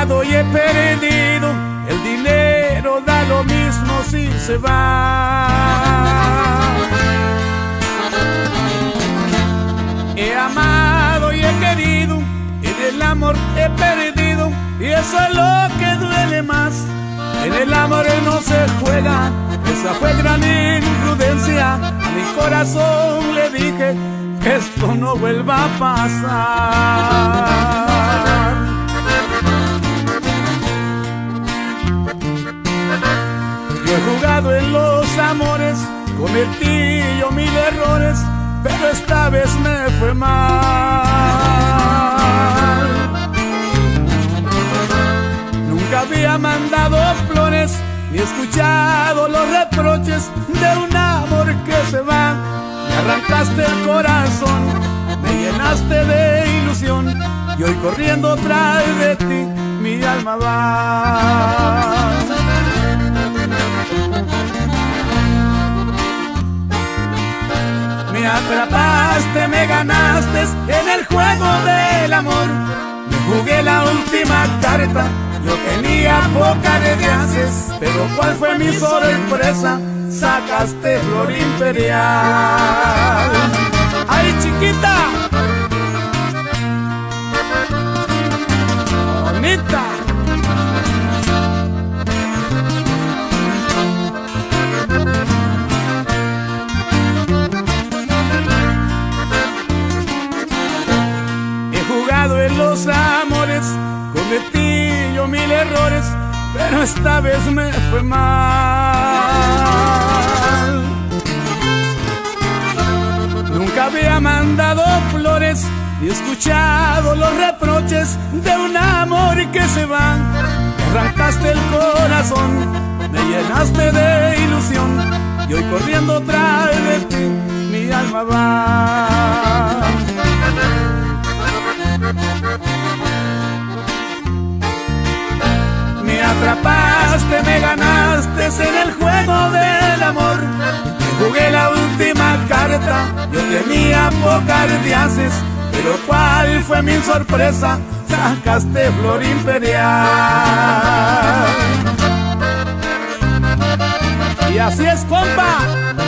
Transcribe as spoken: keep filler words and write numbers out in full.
amado y he perdido, el dinero da lo mismo si se va. He amado y he querido, en el amor he perdido, y eso es lo que duele más. En el amor no se juega, esa fue gran imprudencia. A mi corazón le dije que esto no vuelva a pasar. Yo he jugado en los amores, cometí yo mil errores, pero esta vez me fue mal. Nunca había mandado flores, ni escuchado los reproches de un amor que se va. Me arrancaste el corazón, me llenaste de ilusión, y hoy corriendo tras de ti mi alma va. Me atrapaste, me ganaste en el juego del amor. Me jugué la última carta, yo tenía poca de dioses, pero ¿cuál fue mi sorpresa? Sacaste flor imperial. ¡Ay, chiquita! ¡Bonita! He jugado en los amores, cometí yo mil errores, pero esta vez me fue mal. Nunca había mandado flores, ni escuchado los reproches de un amor que se va. Me arrancaste el corazón, me llenaste de ilusión, y hoy corriendo tras de ti mi alma va. Me atrapaste, me ganaste en el juego del amor. Me jugué la última carta, yo tenía pocas diaces, pero ¿cuál fue mi sorpresa? Sacaste flor imperial. Y así es, compa.